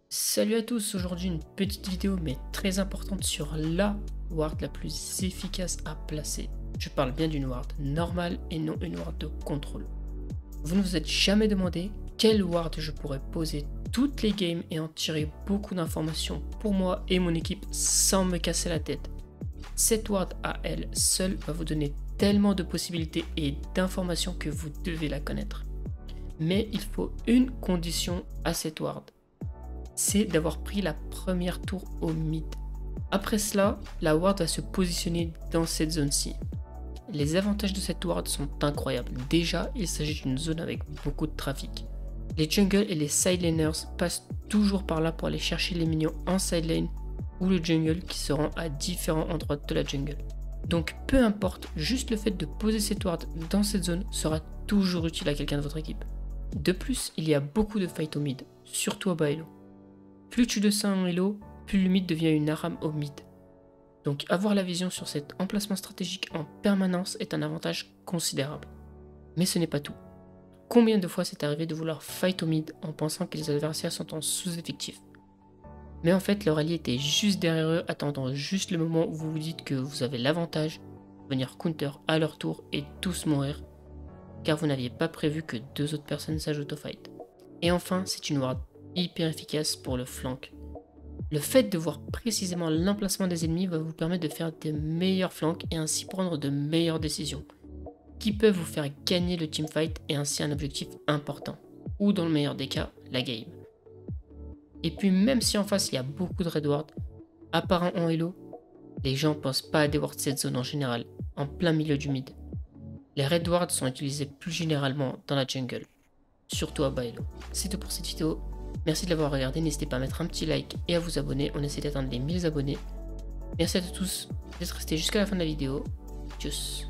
Salut à tous, aujourd'hui une petite vidéo mais très importante sur la ward la plus efficace à placer. Je parle bien d'une ward normale et non une ward de contrôle. Vous ne vous êtes jamais demandé quelle ward je pourrais poser toutes les games et en tirer beaucoup d'informations pour moi et mon équipe sans me casser la tête. Cette ward à elle seule va vous donner tellement de possibilités et d'informations que vous devez la connaître. Mais il faut une condition à cette ward. C'est d'avoir pris la première tour au mid. Après cela, la ward va se positionner dans cette zone-ci. Les avantages de cette ward sont incroyables. Déjà, il s'agit d'une zone avec beaucoup de trafic. Les jungles et les side laners passent toujours par là pour aller chercher les minions en side lane ou le jungle qui se rend à différents endroits de la jungle. Donc peu importe, juste le fait de poser cette ward dans cette zone sera toujours utile à quelqu'un de votre équipe. De plus, il y a beaucoup de fight au mid, surtout à bas elo. Plus tu descends en elo, plus le mid devient une ARAM au mid. Donc avoir la vision sur cet emplacement stratégique en permanence est un avantage considérable. Mais ce n'est pas tout. Combien de fois c'est arrivé de vouloir fight au mid en pensant que les adversaires sont en sous-effectif? Mais en fait leur allié était juste derrière eux, attendant juste le moment où vous vous dites que vous avez l'avantage, venir counter à leur tour et tous mourir, car vous n'aviez pas prévu que deux autres personnes s'ajoutent au fight. Et enfin, c'est une ward hyper efficace pour le flank. Le fait de voir précisément l'emplacement des ennemis va vous permettre de faire de meilleurs flanks et ainsi prendre de meilleures décisions, qui peuvent vous faire gagner le teamfight et ainsi un objectif important, ou dans le meilleur des cas, la game. Et puis même si en face il y a beaucoup de red ward, apparents en elo, les gens pensent pas à des wards de cette zone en général, en plein milieu du mid. Les red wards sont utilisés plus généralement dans la jungle, surtout à bas elo. C'est tout pour cette vidéo. Merci de l'avoir regardé, n'hésitez pas à mettre un petit like et à vous abonner, on essaie d'atteindre les 1000 abonnés. Merci à tous d'être restés jusqu'à la fin de la vidéo. Tchuss.